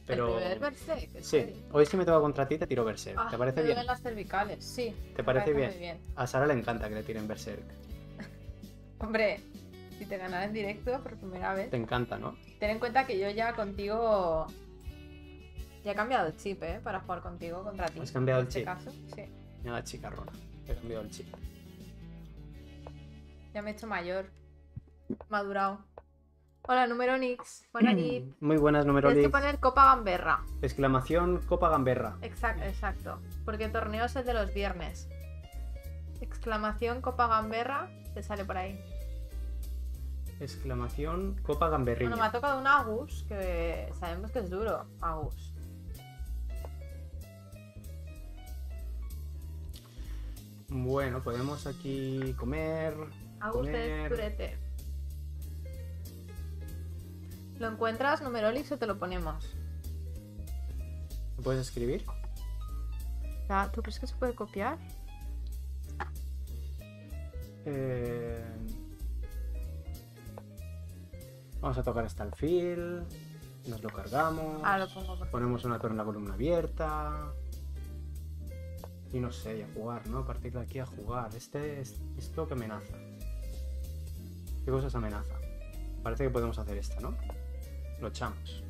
pero... El primer Berserk, ¿en Sí, serio? hoy si me toca contra ti te tiro Berserk. Ah, ¿Te parece me bien? duelen las cervicales, sí. ¿Te me parece muy bien? bien. A Sara le encanta que le tiren Berserk. Hombre, si te ganara en directo por primera vez, Te encanta, ¿no? ten en cuenta que yo ya contigo... Ya he cambiado el chip, ¿eh? Para jugar contigo contra ti. ¿Has cambiado en el este chip? caso, sí. Mira la chicarrona. He cambiado el chip. Ya me he hecho mayor. Madurado. Hola, número Nix. Buena nit. Muy buenas, Tienes que numerolix. poner Copa Gamberra. Exclamación Copa Gamberra. Exacto. Porque el torneo es el de los viernes. Exclamación Copa Gamberra. Te sale por ahí. Exclamación Copa Gamberrilla. Bueno, me ha tocado un Agus, que sabemos que es duro. Agus. Bueno, podemos aquí comer. Agus de Turete. ¿Lo encuentras, numerolix, o te lo ponemos? ¿Lo puedes escribir? ¿Tú crees que se puede copiar? Vamos a tocar hasta el fil. Nos lo cargamos. Ahora lo pongo, por favor. Ponemos una torre en la columna abierta. Y no sé, y a jugar, ¿no? A partir de aquí a jugar. Esto que amenaza. ¿Qué cosas amenaza? Parece que podemos hacer esta, ¿no? Lo echamos.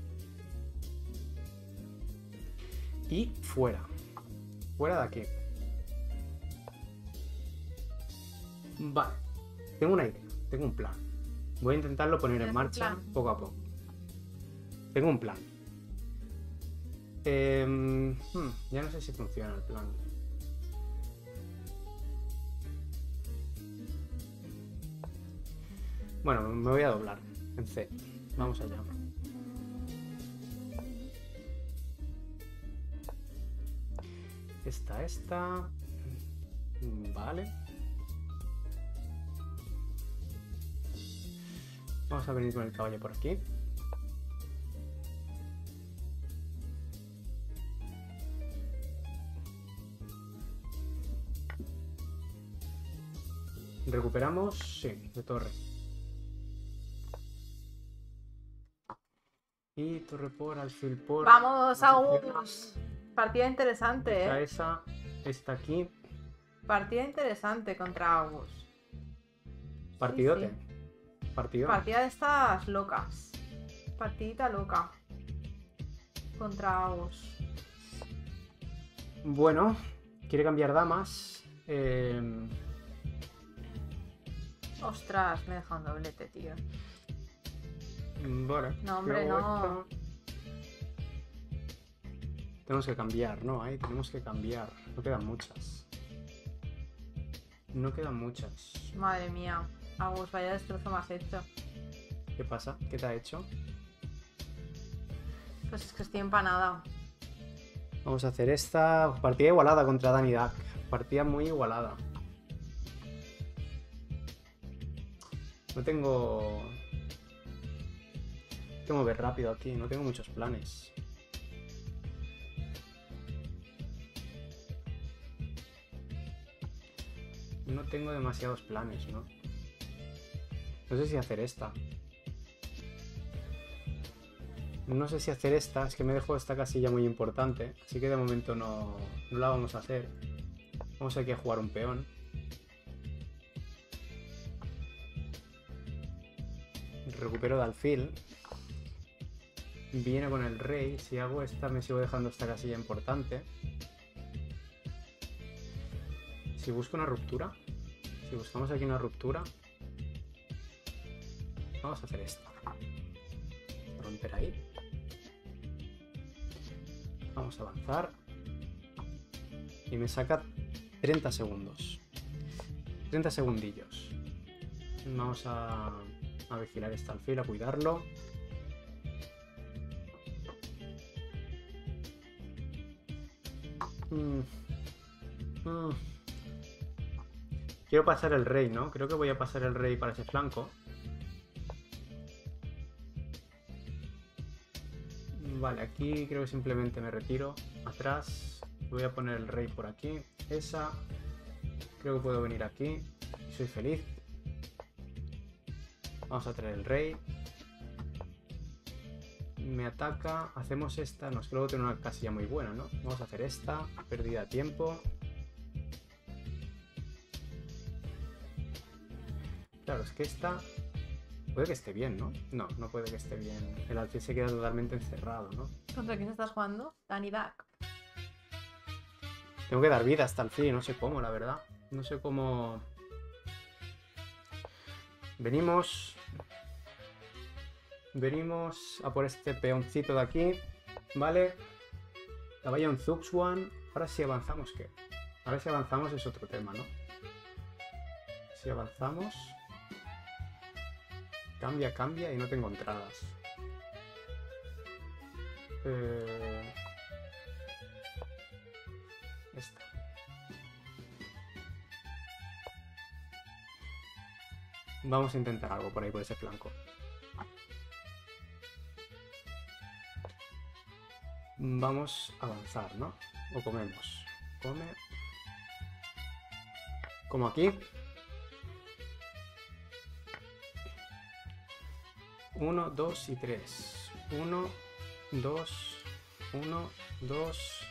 Y fuera. Fuera de aquí. Vale. Tengo una idea. Tengo un plan. Voy a intentarlo poner en ¿Tienes un marcha plan? poco a poco. Tengo un plan. Ya no sé si funciona el plan. Bueno, me voy a doblar en C. Vamos allá. Esta. Vale. Vamos a venir con el caballo por aquí. Recuperamos, sí, de torre. Y torre por, alfil por. Vamos, Agus. Partida interesante, ¿eh? Esa está aquí. Partida interesante contra Agus. Partidote. Sí. Partido. Partida de estas locas. Partidita loca. Contra Agus. Bueno, quiere cambiar damas. Ostras, me he dejado un doblete, tío. Vale. No, hombre, yo hago no. esto. Tenemos que cambiar, ¿no? Ahí tenemos que cambiar. No quedan muchas. No quedan muchas. Madre mía. Agus, vaya destrozo me has hecho. ¿Qué pasa? ¿Qué te ha hecho? Pues es que estoy empanada. Vamos a hacer esta partida igualada contra Danny Duck. Partida muy igualada. No tengo... Tengo que mover rápido aquí. No tengo muchos planes. No tengo demasiados planes, ¿no? No sé si hacer esta. No sé si hacer esta. Es que me dejo esta casilla muy importante. Así que de momento no la vamos a hacer. Vamos aquí a jugar un peón. Recupero de alfil. Viene con el rey. Si hago esta me sigo dejando esta casilla importante. Si busco una ruptura. Si buscamos aquí una ruptura. Vamos a hacer esto. Romper ahí. Vamos a avanzar. Y me saca 30 segundos. 30 segundillos. Vamos a vigilar este alfil, a cuidarlo. Quiero pasar el rey, ¿no? Creo que voy a pasar el rey para ese flanco. Vale, aquí creo que simplemente me retiro atrás. Voy a poner el rey por aquí. Esa. Creo que puedo venir aquí. Y soy feliz. Vamos a traer el rey. me ataca, hacemos esta, no es que luego tiene una casilla muy buena, ¿no? Vamos a hacer esta, pérdida de tiempo. Claro, es que esta puede que esté bien, ¿no? No, no puede que esté bien. El alfil se queda totalmente encerrado, ¿no? ¿Contra quién estás jugando? Danny Duck. Tengo que dar vida hasta el fin, no sé cómo, la verdad. No sé cómo... Venimos a por este peoncito de aquí, ¿vale? Caballo en Zuxuan. Ahora si avanzamos, ¿qué? Ahora si avanzamos es otro tema, ¿no? Si avanzamos... Cambia y no tengo entradas. Esta. Vamos a intentar algo por ahí, por ese flanco. Vamos a avanzar, ¿no? O comemos. Come. Como aquí. 1, 2 y 3. 1, 2, 1, 2.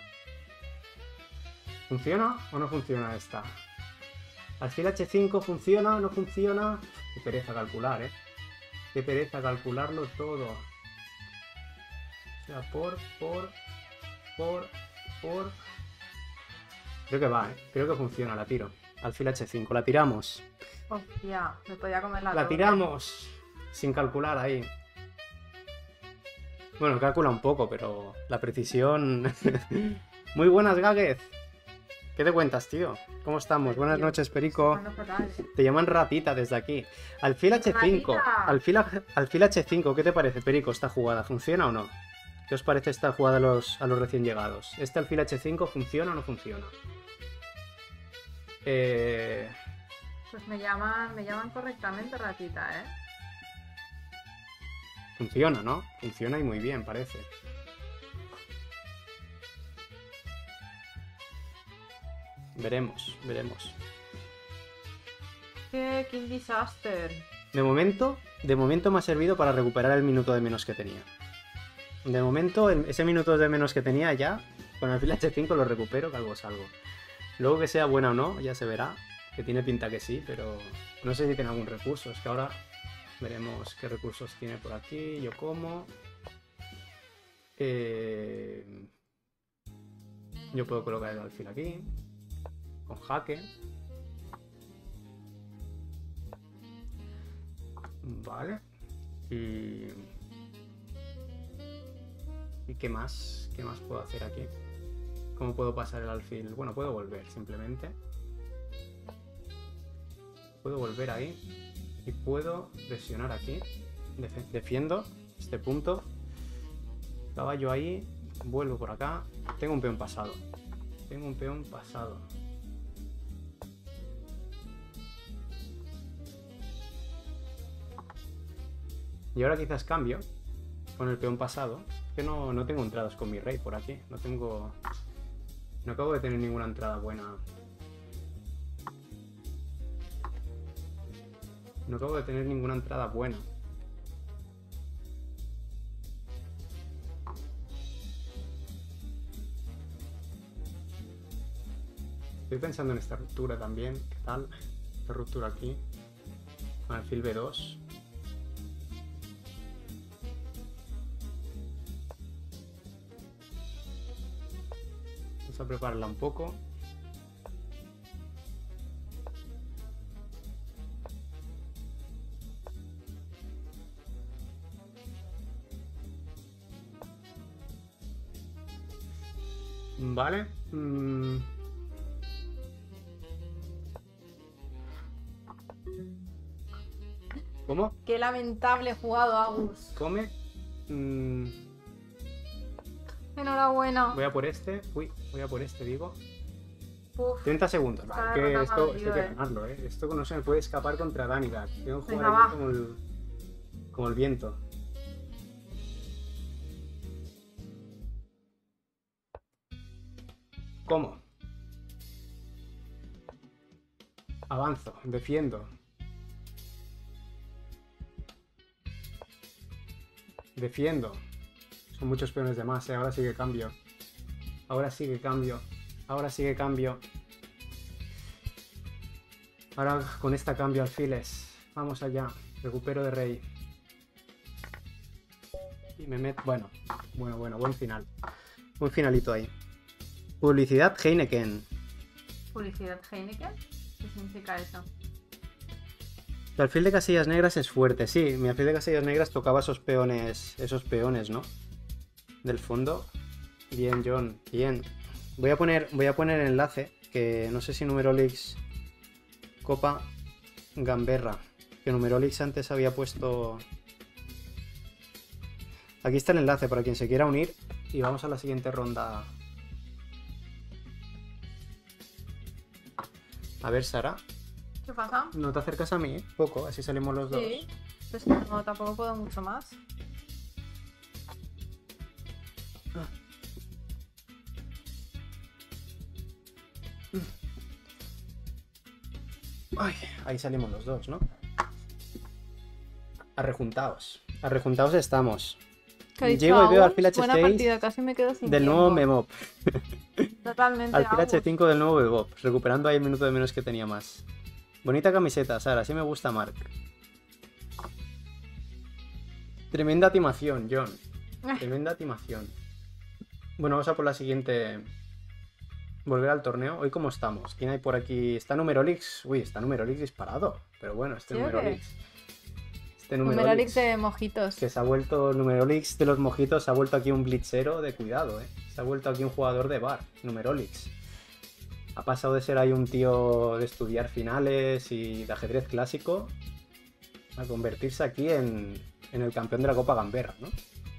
¿Funciona o no funciona esta? Alfil H5 funciona o no funciona. Qué pereza calcular, ¿eh? Qué pereza calcularlo todo. O sea, por. Creo que va, ¿eh? Creo que funciona, la tiro. Alfil H5, la tiramos. Hostia, me podía comer la La torre. tiramos. Sin calcular ahí. Bueno, calcula un poco, pero la precisión... Muy buenas, Gáguez. ¿Qué te cuentas, tío? ¿Cómo estamos? Buenas noches, Perico. Fatal, ¿eh? Te llaman ratita desde aquí. Alfil H5. Alfil H5, ¿qué te parece, Perico, esta jugada? ¿Funciona o no? ¿Qué os parece esta jugada a los recién llegados? ¿Este alfil H5 funciona o no funciona? Pues me llaman correctamente ratita, ¿eh? Funciona, ¿no? Funciona y muy bien, parece. Veremos. ¡Qué King Disaster! De momento me ha servido para recuperar el minuto de menos que tenía. De momento, ese minuto de menos que tenía ya, con el alfil H5 lo recupero, que algo salgo. Luego que sea buena o no, ya se verá. Que tiene pinta que sí, pero no sé si tiene algún recurso. Es que ahora veremos qué recursos tiene por aquí. Yo como. Yo puedo colocar el alfil aquí. Con jaque. Vale. ¿Y qué más? ¿Qué más puedo hacer aquí? ¿Cómo puedo pasar el alfil? Bueno, puedo volver simplemente. Puedo volver ahí. Y puedo presionar aquí. Defiendo este punto. Caballo ahí. Vuelvo por acá. Tengo un peón pasado. Y ahora quizás cambio con el peón pasado. Que no tengo entradas con mi rey por aquí. No acabo de tener ninguna entrada buena. Estoy pensando en esta ruptura también. ¿Qué tal? Esta ruptura aquí. Con alfil B2. Vamos a prepararla un poco. Vale. ¿Cómo? ¡Qué lamentable jugado, Agus! Come. Enhorabuena. Voy a por este. Uy, voy a por este, digo. Uf, 30 segundos. Está Que derrotado, esto hay que ganarlo, ¿eh? Esto no se me puede escapar contra Danidak. Tengo que Venga, jugar aquí va. como el viento. ¿Cómo? Avanzo, defiendo. Con muchos peones de más, ¿eh? Ahora sí que cambio. Ahora sí que cambio. Ahora sí que cambio. Ahora con esta cambio alfiles. Vamos allá. Recupero de rey. Y me meto... Bueno, buen final. Buen finalito ahí. Publicidad Heineken. ¿Publicidad Heineken? ¿Qué significa eso? El alfil de casillas negras es fuerte, sí. Mi alfil de casillas negras tocaba esos peones, ¿no? Del fondo. Bien, John, bien. Voy a poner el enlace, que no sé si Numerolix Copa Gamberra. Que Numerolix antes había puesto... Aquí está el enlace para quien se quiera unir. Y vamos a la siguiente ronda. A ver, Sara. ¿Qué pasa? ¿No te acercas a mí? Poco, así salimos los dos. Sí. Pues no, tampoco puedo mucho más. Ay, ahí salimos los dos, ¿no? Arrejuntados. Arrejuntados estamos. Llego y veo alfil Buena H6 partida, casi me quedo sin del tiempo. nuevo Memop. Totalmente. Alfil Agus. H5 del nuevo Bebop. Recuperando ahí el minuto de menos que tenía más. Bonita camiseta, Sara. Así me gusta, Mark. Tremenda timación, John. Tremenda timación. Bueno, vamos a por la siguiente. Volver al torneo. Hoy, ¿cómo estamos? ¿Quién hay por aquí? ¿Está Numerolix? Uy, está Numerolix disparado. Pero bueno, este ¿Sí o qué? Numerolix. Este Numerolix de mojitos. Que se ha vuelto Numerolix de los mojitos. Se ha vuelto aquí un blitzero de cuidado, ¿eh? Se ha vuelto aquí un jugador de bar. Numerolix. Ha pasado de ser ahí un tío de estudiar finales y de ajedrez clásico a convertirse aquí en el campeón de la Copa Gamberra, ¿no?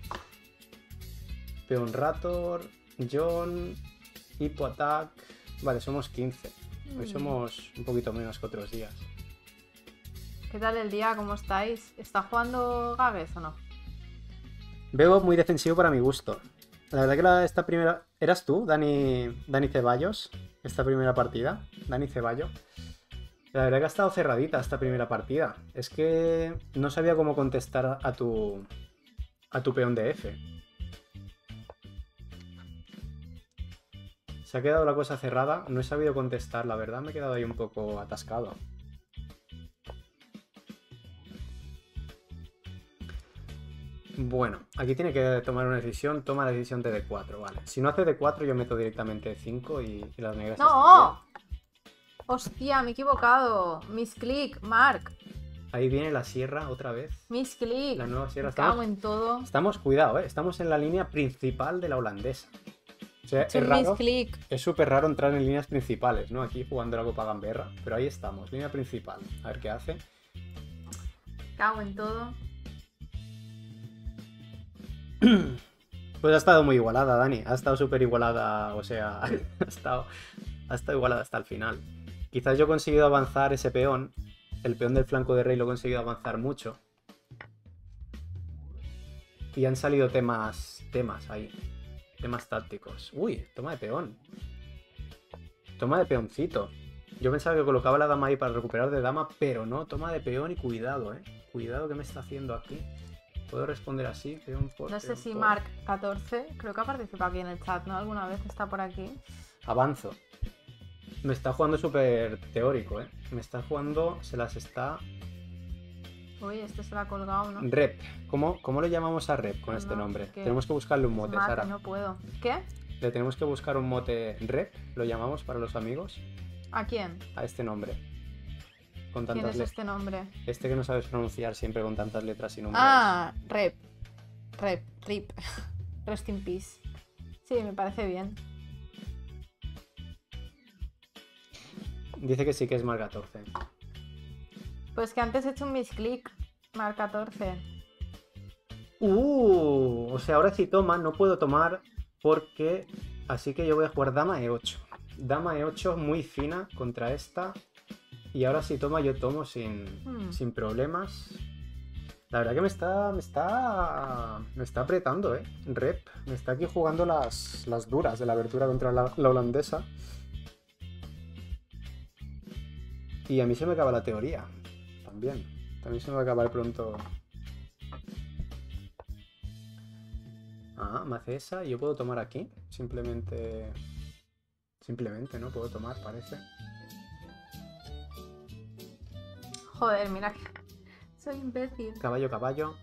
Peón Rator, John, Hippo Attack. Vale, somos 15. Hoy somos un poquito menos que otros días. ¿Qué tal el día? ¿Cómo estáis? ¿Está jugando Gagues o no? Veo muy defensivo para mi gusto. La verdad que esta primera... ¿Eras tú, Dani Ceballos? Esta primera partida. Dani Ceballo. La verdad que ha estado cerradita esta primera partida. Es que no sabía cómo contestar a tu peón de F. Se ha quedado la cosa cerrada. No he sabido contestar, la verdad. Me he quedado ahí un poco atascado. Bueno, aquí tiene que tomar una decisión. Toma la decisión de D4, vale. Si no hace D4, yo meto directamente D5 y las negras. ¡No! Hostia, me he equivocado. Misclick, Mark. Ahí viene la sierra otra vez. Misclick. La nueva sierra. Me cago en todo. Estamos, cuidado, estamos en la línea principal de la holandesa. O sea, Es un misclick. Es súper raro entrar en líneas principales, ¿no? Aquí jugando la Copa Gamberra. Pero ahí estamos, línea principal. A ver qué hace. Cago en todo. Pues ha estado muy igualada, Dani. Ha estado súper igualada. O sea, ha estado igualada hasta el final. Quizás yo he conseguido avanzar ese peón. El peón del flanco de rey lo he conseguido avanzar mucho. Y han salido temas ahí. Temas tácticos. Uy, toma de peón. Toma de peoncito. Yo pensaba que colocaba la dama ahí para recuperar de dama, pero no, toma de peón y cuidado, Cuidado que me está haciendo aquí. ¿Puedo responder así? Peón por, No sé peón si por. Mark 14, creo que ha participado aquí en el chat, ¿no? ¿Alguna vez está por aquí? Avanzo. Me está jugando súper teórico, Me está jugando, se las está... Uy, este se la ha colgado, ¿no? Rep. ¿Cómo lo llamamos a Rep con No, este nombre? que Tenemos que buscarle un mote, Mate, Sara. no puedo. ¿Qué? Le tenemos que buscar un mote Rep, lo llamamos para los amigos, ¿A quién? a este nombre. Con ¿Quién tantas es letras. este nombre? Este que no sabes pronunciar siempre con tantas letras y números. Ah, Rip. Rest in peace. Sí, me parece bien. Dice que sí que es Mar 14. Pues que antes he hecho un misclick. Mark 14. O sea, ahora si toma, no puedo tomar porque... Así que yo voy a jugar Dama E8. Dama E8 muy fina contra esta. Y ahora si toma, yo tomo sin problemas. La verdad que me está apretando, Rep. Me está aquí jugando las duras de la abertura contra la holandesa. Y a mí se me acaba la teoría. También se me va a acabar pronto. Ah, me hace esa y yo puedo tomar aquí. Simplemente... Simplemente, ¿no? Puedo tomar, parece. Joder, mira que... Soy imbécil. Caballo, caballo.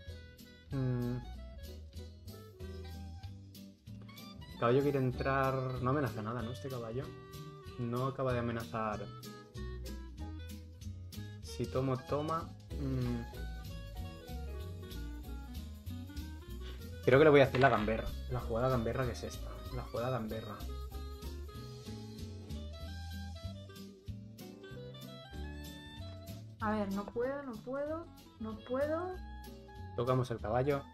Caballo quiere entrar... No amenaza nada, ¿no? Este caballo. No acaba de amenazar. Si tomo, toma. Creo que le voy a hacer la gamberra. La jugada gamberra, que es esta. La jugada gamberra. A ver, no puedo, no puedo, no puedo. Tocamos el caballo.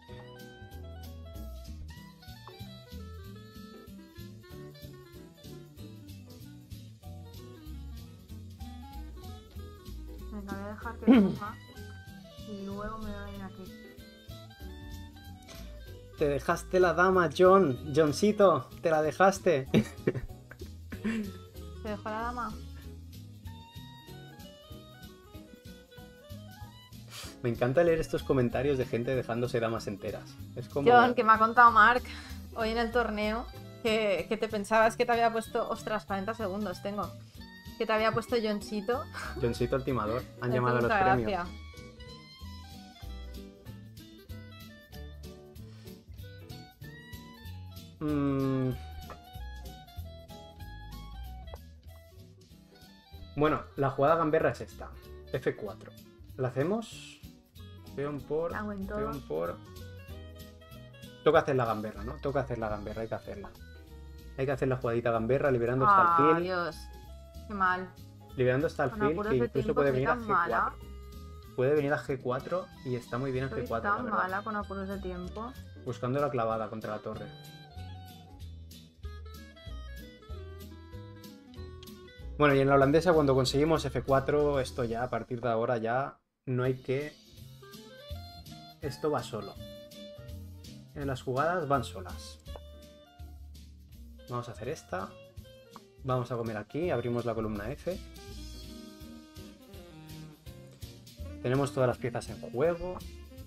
Venga, voy a dejar que ponga. Y luego me voy a venir aquí. Te dejaste la dama, John. Johncito, te la dejaste. ¿Se dejó la dama? Me encanta leer estos comentarios de gente dejándose damas enteras. Es como... John, que me ha contado Mark hoy en el torneo que te pensabas que te había puesto... Ostras, 40 segundos tengo. Que te había puesto Johncito. Johncito el timador. Han llamado a los Muchas premios. gracias. Bueno, la jugada gamberra es esta. F4. ¿La hacemos? Peón por... Cago en todo. Peón por... Toca hacer la gamberra, ¿no? Toca hacer la gamberra, hay que hacerla. Hay que hacer la jugadita gamberra liberando hasta el Ah, alfil. Dios. Qué mal. Liberando hasta el Con alfil, apuros que de incluso tiempo puede soy venir a tan G4. mala. Puede venir a G4 y está muy bien en Soy G4, la tan verdad. mala con apuros de tiempo. Buscando la clavada contra la torre. Bueno, y en la holandesa cuando conseguimos F4, esto ya, a partir de ahora ya no hay que... Esto va solo. En las jugadas van solas. Vamos a hacer esta. Vamos a comer aquí, abrimos la columna F. Tenemos todas las piezas en juego.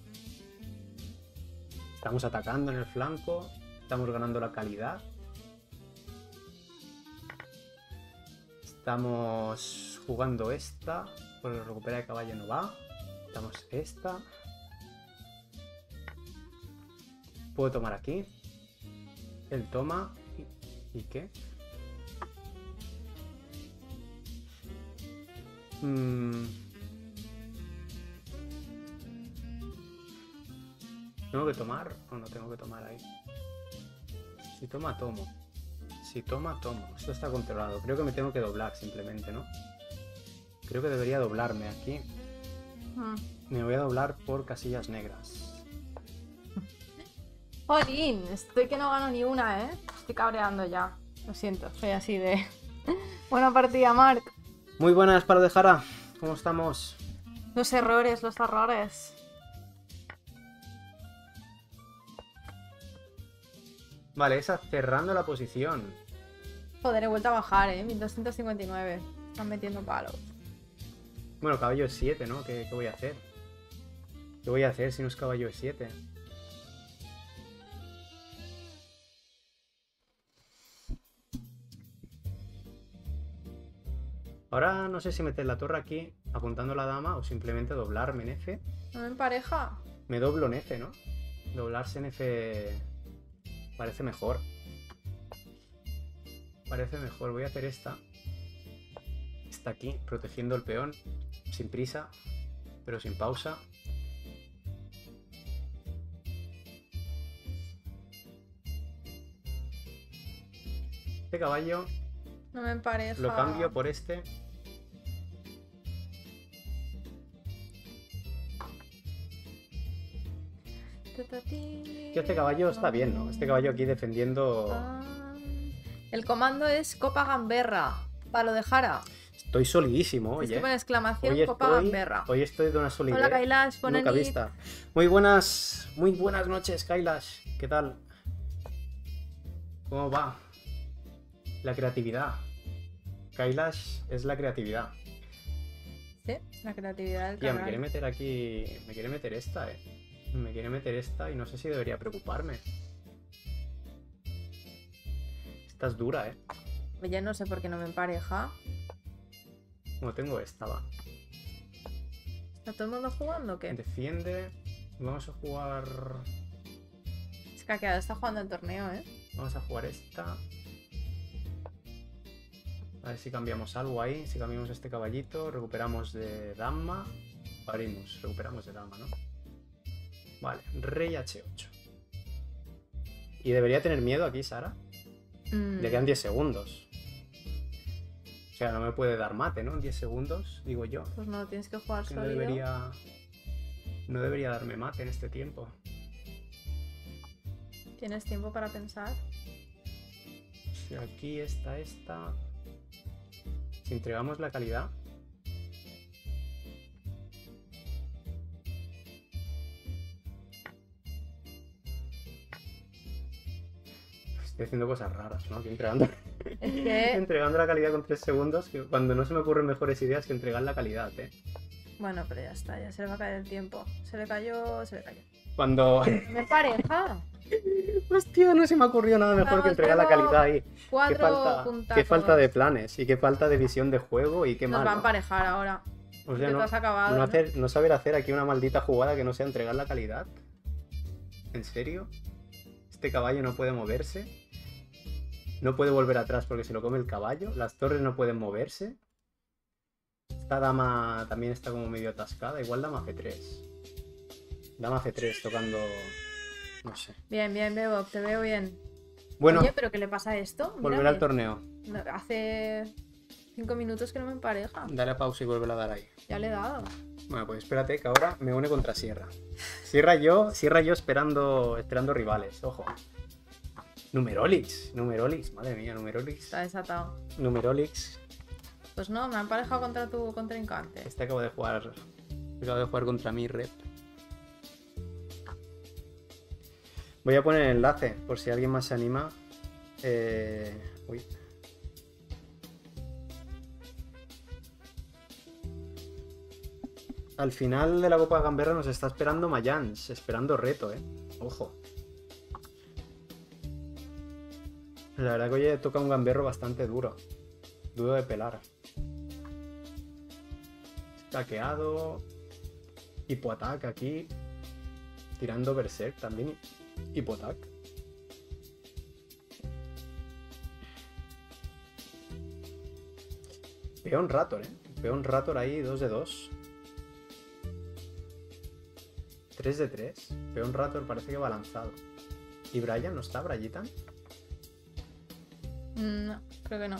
Estamos atacando en el flanco. Estamos ganando la calidad. Estamos jugando esta. Por el recupera de caballo no va. Estamos esta. Puedo tomar aquí. Él toma. ¿Y qué? ¿Tengo que tomar o no tengo que tomar ahí? Si toma, tomo. Si toma, tomo. Esto está controlado. Creo que me tengo que doblar simplemente, ¿no? Creo que debería doblarme aquí. Me voy a doblar por casillas negras. Jolín, estoy que no gano ni una, ¿eh? Estoy cabreando ya. Lo siento, soy así de... Buena partida, Mark. Muy buenas, Palo de Jara. ¿Cómo estamos? Los errores, los errores. Vale, esa cerrando la posición. Joder, he vuelto a bajar, ¿eh? 1259. Están metiendo palos. Bueno, caballo es 7, ¿no? ¿Qué voy a hacer? ¿Qué voy a hacer si no es caballo es 7? Ahora no sé si meter la torre aquí apuntando a la dama o simplemente doblarme en F. ¿No me empareja? Me doblo en F, ¿no? Doblarse en F parece mejor. Parece mejor. Voy a hacer esta. Está aquí, protegiendo el peón. Sin prisa, pero sin pausa. Este caballo No me empareja. lo cambio por este. Que este caballo está bien, ¿no? Este caballo aquí defendiendo... El comando es Copa Gamberra. Palo de Jara. Estoy solidísimo, oye. Escribe en exclamación Hoy Copa estoy, Gamberra. hoy estoy de una solidez Hola, Kailash, nunca Bonanit. vista. Muy buenas noches, Kailash. ¿Qué tal? ¿Cómo va? La creatividad. Kailash es la creatividad. Sí, la creatividad del Tía, me canal. quiere meter aquí... Me quiere meter esta, Me quiere meter esta y no sé si debería preocuparme. Esta es dura, ¿eh? Oye, no sé por qué no me empareja. Como tengo esta, va. ¿Está todo el mundo jugando o qué? Defiende. Vamos a jugar... Es que ha quedado, está jugando el torneo, ¿eh? Vamos a jugar esta. A ver si cambiamos algo ahí. Si cambiamos este caballito, recuperamos de dama. Abrimos, recuperamos de dama, ¿no? Vale, rey H8. ¿Y debería tener miedo aquí, Sara? Le quedan 10 segundos. O sea, no me puede dar mate, ¿no? En 10 segundos, digo yo. Pues no, tienes que jugar Que sólido. no debería darme mate en este tiempo. ¿Tienes tiempo para pensar? Si aquí está esta... Si entregamos la calidad... Estoy haciendo cosas raras, ¿no? Aquí entregando... Es que... entregando la calidad con 3 segundos, que cuando no se me ocurren mejores ideas que entregar la calidad, ¿eh? Bueno, pero ya está, ya se le va a caer el tiempo. Se le cayó, se le cayó. Cuando... ¡Me pareja! Hostia, no se me ocurrió nada mejor Vamos, que entregar la tengo calidad ahí. Cuatro Qué puntazos. falta de planes y qué falta de visión de juego y qué Nos mal, va a ¿no? emparejar ahora. O sea, Que no, tú has acabado, no, ¿no? no saber hacer aquí una maldita jugada que no sea entregar la calidad. ¿En serio? Este caballo no puede moverse. No puede volver atrás porque se lo come el caballo. Las torres no pueden moverse. Esta dama también está como medio atascada. Igual dama F3. Dama F3 tocando... No sé. Bien, bien, Bebop, te veo bien. Bueno, Oye, ¿pero qué le pasa a esto? volver Mírame. al torneo. No, hace 5 minutos que no me empareja. Dale a pausa y vuelve a dar ahí. Ya le he dado. Bueno, pues espérate que ahora me une contra Sierra. Sierra yo esperando rivales, ojo. Numerolix, madre mía, Numerolix. Está desatado. Numerolix. Pues no, me ha emparejado contra tu contrincante. Este acabo de jugar contra mí, Rep. Voy a poner el enlace por si alguien más se anima. Uy. Al final de la Copa de Gamberra nos está esperando Mayans, esperando reto, Ojo. La verdad que hoy toca un gamberro bastante duro. Duro de pelar. Taqueado. Hipoatac aquí. Tirando Berserk también. Hipoatac. Peón Raptor, Peón Raptor ahí, 2 de 2. 3 de 3. Peón Raptor parece que va lanzado. ¿Y Brian no está, Brayitan? No, creo que no.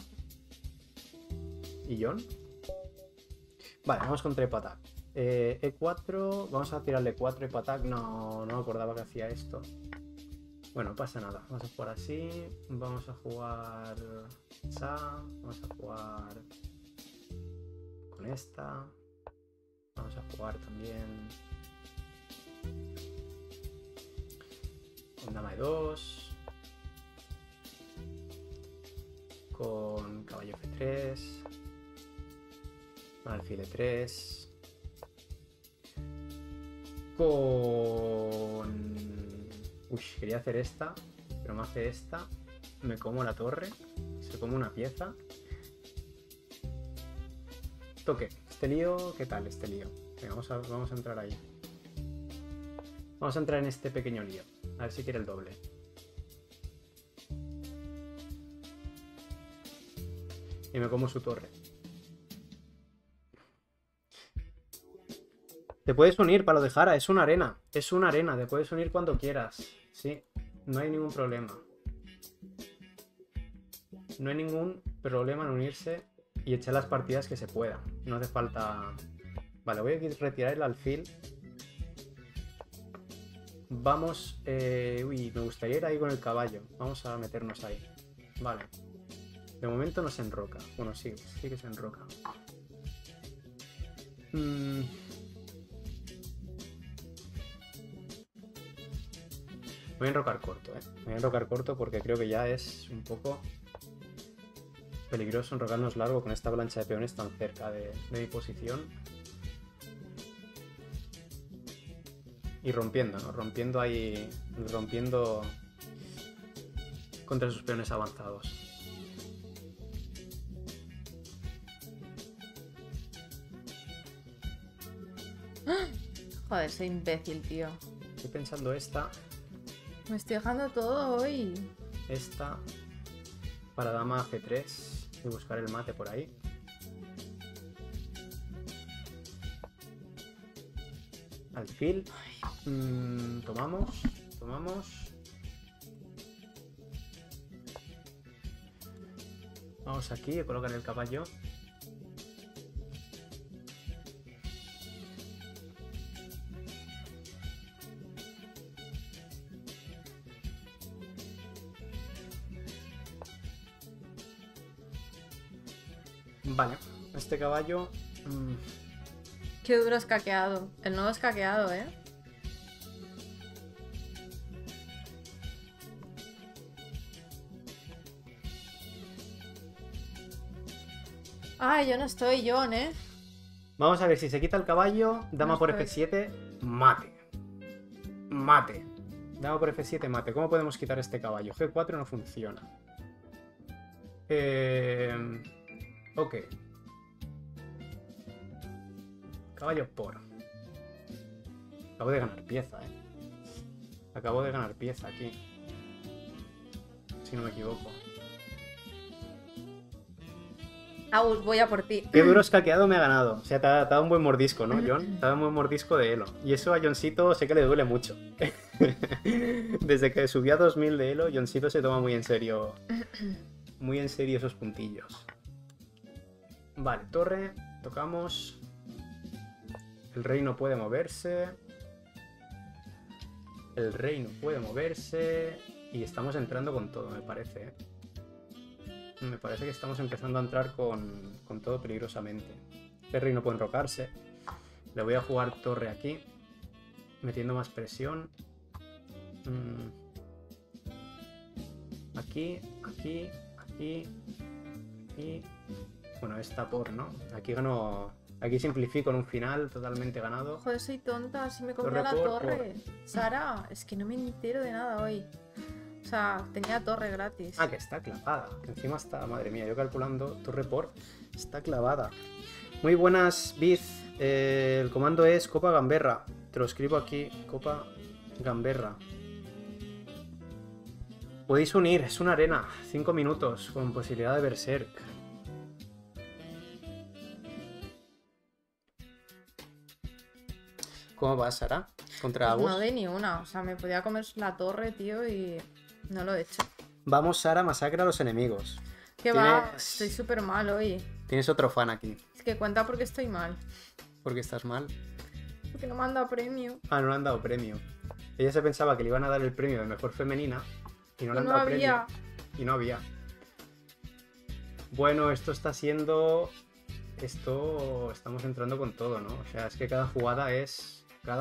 ¿Y John? Vale, vamos contra Hipoatac. E4, vamos a tirarle 4 Hipoatac. No me acordaba que hacía esto. Bueno, no pasa nada. Vamos a jugar así. Vamos a jugar... Vamos a jugar... Con esta. Vamos a jugar también... Con dama E2. Con caballo F3. Con alfil E3. Con... Uy, quería hacer esta, pero me hace esta. Me como la torre. Se come una pieza. Toque. Este lío, ¿qué tal este lío? Venga, vamos a entrar ahí. Vamos a entrar en este pequeño lío. A ver si quiere el doble. Y me como su torre. Te puedes unir, Palo de Jara, es una arena. Es una arena, te puedes unir cuando quieras. Sí, no hay ningún problema. No hay ningún problema en unirse y echar las partidas que se puedan. No hace falta... Vale, voy a retirar el alfil. Vamos... Uy, me gustaría ir ahí con el caballo. Vamos a meternos ahí. Vale. De momento no se enroca. Bueno, sí que se enroca. Voy a enrocar corto, Voy a enrocar corto porque creo que ya es un poco peligroso enrocarnos largo con esta avalancha de peones tan cerca de mi posición. Y rompiendo, ¿no? Rompiendo ahí... Rompiendo contra sus peones avanzados. Joder, soy imbécil, tío. Estoy pensando esta. Me estoy dejando todo hoy. Esta. Para dama C3. Y buscar el mate por ahí. Alfil. Tomamos. Vamos aquí a colocar el caballo. Vale, este caballo... Qué duro escaqueado. El nuevo escaqueado, ¿eh? Ay, yo no estoy, John, ¿eh? Vamos a ver si se quita el caballo. Dama No por estoy. F7, mate. Mate. Dama por F7, mate. ¿Cómo podemos quitar este caballo? G4 no funciona. Ok. Caballo por. Acabo de ganar pieza, Acabo de ganar pieza aquí. Si no me equivoco. Agus, voy a por ti. Qué duro escaqueado me ha ganado. O sea, te ha dado un buen mordisco, ¿no, John? Te ha dado un buen mordisco de elo. Y eso a Johncito sé que le duele mucho. Desde que subió a 2000 de elo, Johncito se toma muy en serio. Muy en serio esos puntillos. Vale, torre. Tocamos. El rey no puede moverse. El rey no puede moverse. Y estamos entrando con todo, me parece, Me parece que estamos empezando a entrar con todo peligrosamente. El rey no puede enrocarse. Le voy a jugar torre aquí. Metiendo más presión. Aquí. Y... Bueno, esta por, ¿no? Aquí gano... Aquí simplifico en un final totalmente ganado. Joder, soy tonta. Si me comía Torre la por, torre. Sara, es que no me entero de nada hoy. O sea, tenía torre gratis. Ah, que está clavada. Que encima está, madre mía, yo calculando torre por. Está clavada. Muy buenas, Biz. El comando es Copa Gamberra. Te lo escribo aquí. Copa Gamberra. Podéis unir, es una arena. 5 minutos con posibilidad de berserk. ¿Cómo va, Sara? ¿Contra Pues Agus? no doy ni una. O sea, me podía comer la torre, tío, y no lo he hecho. Vamos, Sara, masacra a los enemigos. Que va, Tienes- estoy súper mal hoy. Tienes otro fan aquí. Es que cuenta porque estoy mal. ¿Por qué estás mal? Porque no me han dado premio. Ah, no le han dado premio. Ella se pensaba que le iban a dar el premio de mejor femenina y no le han dado había. premio. Y no había. Bueno, esto está siendo... Estamos entrando con todo, ¿no? O sea, es que cada jugada es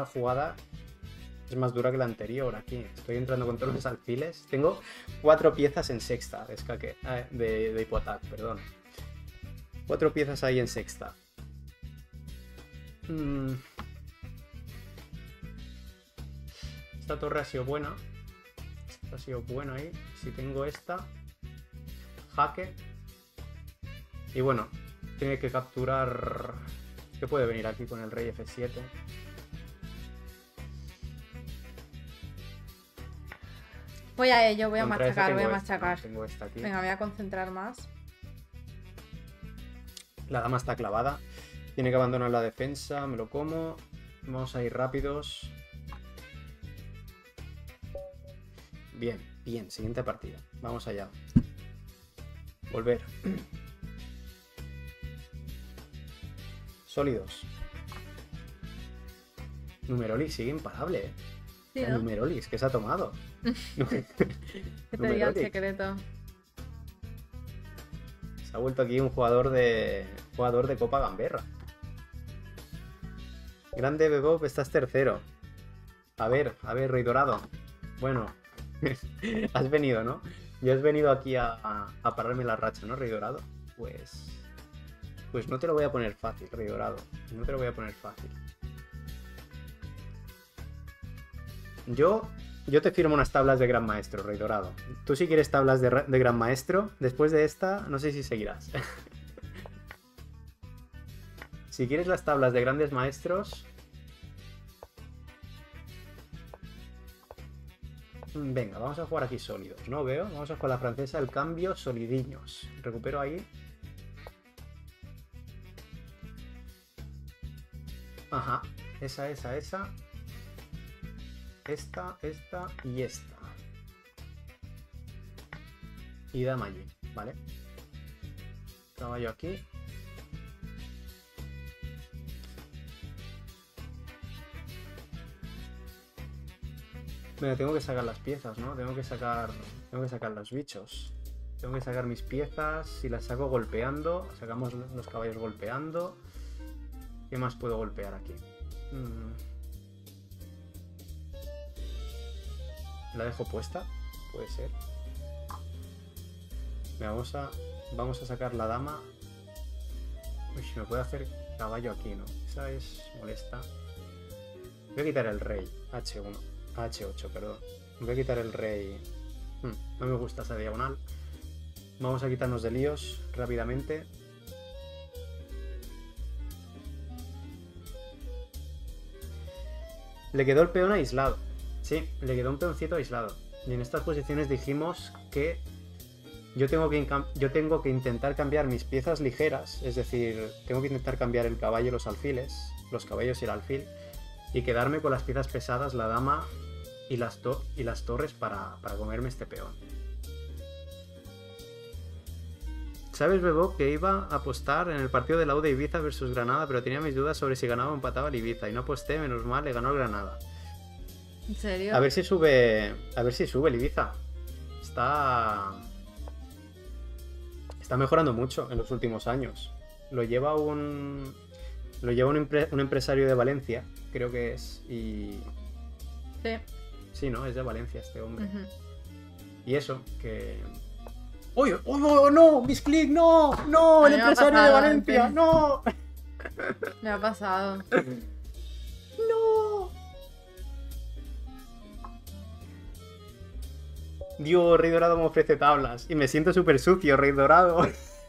más dura que la anterior aquí. Estoy entrando con todos los alfiles. Tengo 4 piezas en sexta de escaque, de hipoatac, perdón. 4 piezas ahí en sexta. Esta torre ha sido buena. Esta ha sido buena ahí. Si tengo esta. Jaque. Y bueno, tiene que capturar... ¿Qué puede venir aquí con el rey F7? Voy a ello, voy a Contra esa machacar, voy a tengo esta, ¿no? machacar. Tengo esta aquí. Venga, me voy a concentrar más. La dama está clavada. Tiene que abandonar la defensa. Me lo como. Vamos a ir rápidos. Bien, bien. Siguiente partida. Vamos allá. Volver. Sólidos. Numeroli sigue imparable, ¿eh? Sí, El ¿no? Numerolis, ¿qué se ha tomado? Que te diga el Numeroli. secreto. Se ha vuelto aquí un jugador de Copa Gamberra. Grande Bebop, estás tercero. A ver, Rey Dorado. Bueno, has venido, ¿no? Ya has venido aquí a pararme la racha, ¿no, Rey Dorado? Pues no te lo voy a poner fácil, Rey Dorado. No te lo voy a poner fácil. Yo te firmo unas tablas de Gran Maestro, Rey Dorado. Tú si quieres tablas de Gran Maestro, después de esta, no sé si seguirás. Si quieres las tablas de Grandes Maestros, Venga, vamos a jugar aquí sólidos, ¿no? Veo. Vamos a jugar la francesa, el cambio, solidiños. Recupero ahí. Ajá. Esa. Esta y esta. Y dama allí, ¿vale? Caballo aquí. Bueno, tengo que sacar las piezas, ¿no? Tengo que sacar los bichos. Tengo que sacar mis piezas y las saco golpeando. Sacamos los caballos golpeando. ¿Qué más puedo golpear aquí? La dejo puesta, puede ser. Vamos a sacar la dama. Uy, me puede hacer caballo aquí, ¿no? Esa es molesta. Voy a quitar el rey. H1. H8, perdón. Voy a quitar el rey. No me gusta esa diagonal. Vamos a quitarnos de líos rápidamente. Le quedó el peón aislado. Sí, le quedó un peoncito aislado. Y en estas posiciones dijimos que yo tengo que intentar cambiar mis piezas ligeras. Es decir, tengo que intentar cambiar el caballo y los alfiles. Los caballos y el alfil. Y quedarme con las piezas pesadas, la dama y las torres para comerme este peón. ¿Sabes, Bebo, que iba a apostar en el partido de la U de Ibiza versus Granada, pero tenía mis dudas sobre si ganaba o empataba el Ibiza y no aposté, menos mal, le ganó el Granada? ¿En serio? A ver si sube el Ibiza. Está mejorando mucho en los últimos años. Lo lleva un empresario de Valencia, creo que es, y... Sí. Sí, ¿no? Es de Valencia este hombre. Y eso, que... ¡Uy! ¡Oh, no! ¡Misclick! ¡No! ¡No! ¡El empresario de Valencia! Antes. ¡No! Me ha pasado. ¡No! Dios, Rey Dorado me ofrece tablas. Y me siento súper sucio, Rey Dorado.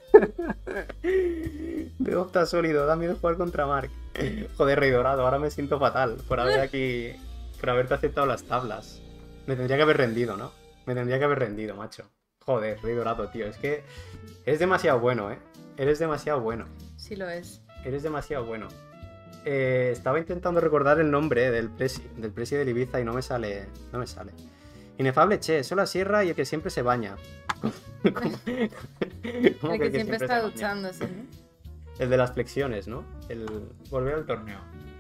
De opta sólido, da miedo jugar contra Mark. Joder, Rey Dorado, ahora me siento fatal por haberte aceptado las tablas. Me tendría que haber rendido, ¿no? Me tendría que haber rendido, macho. Joder, Rey Dorado, tío. Es que eres demasiado bueno, ¿eh? Eres demasiado bueno. Sí lo es. Eres demasiado bueno. Estaba intentando recordar el nombre del presi del Ibiza y no me sale. No me sale. Inefable Che, sola sierra y el que siempre se baña. El que siempre está duchándose, ¿no? El de las flexiones, ¿no? El volver al torneo.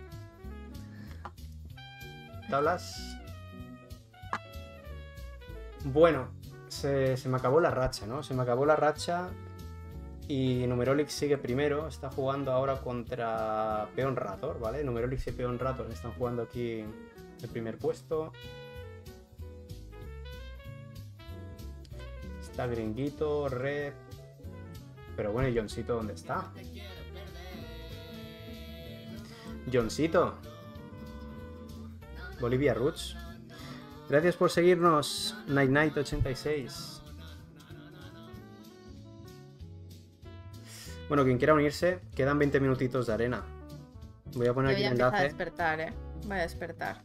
Tablas. Bueno, se me acabó la racha, ¿no? Se me acabó la racha y Numerolix sigue primero. Está jugando ahora contra Peón Rator, ¿vale? Numerolix y Peón Rator están jugando aquí el primer puesto. Está Gringuito, Red. Pero bueno, ¿y Johncito dónde está? Johncito. Bolivia Roots. Gracias por seguirnos, Night86. Bueno, quien quiera unirse, quedan 20 minutitos de arena. Voy a poner aquí el enlace. Voy a despertar, ¿eh? Voy a despertar.